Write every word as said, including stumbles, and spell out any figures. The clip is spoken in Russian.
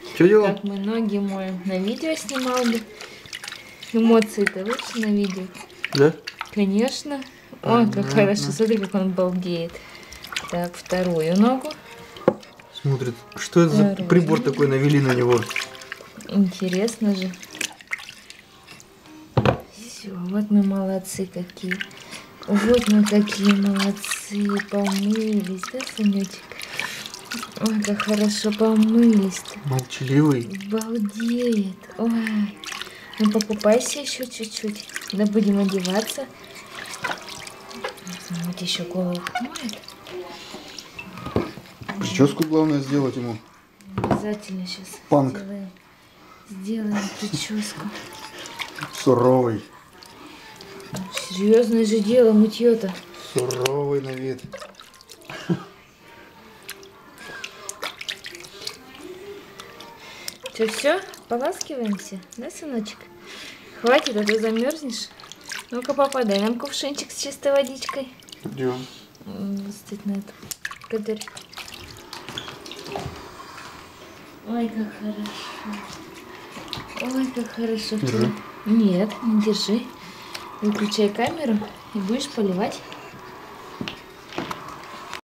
Что делал? Как мы ноги моем. На видео снимал бы. Эмоции-то лучше на видео. Да? Конечно. Ой, как хорошо. Смотри, как он балдеет. Так, вторую ногу. Смотрит. Что это за Вторую. прибор такой навели на него? Интересно же. Все, вот мы молодцы какие. Вот мы какие молодцы. Помылись, да, Санечек? Ой, как хорошо помылись-то. Молчаливый. Балдеет. Ой. Ну покупайся еще чуть-чуть. Да будем одеваться. Вот еще голову помоет. Прическу главное сделать ему. Обязательно сейчас Панк. сделаем. Сделаем прическу. Суровый. Серьезное же дело, мытье-то. Суровый на вид. Что, все? Поласкиваемся? Да, сыночек? Хватит, а то замерзнешь. Ну-ка, папа, дай нам кувшинчик с чистой водичкой. Идем. Стоит на это. Кадырь. Ой, как хорошо. Ой, как хорошо. Держи. Нет, не держи. Выключай камеру и будешь поливать.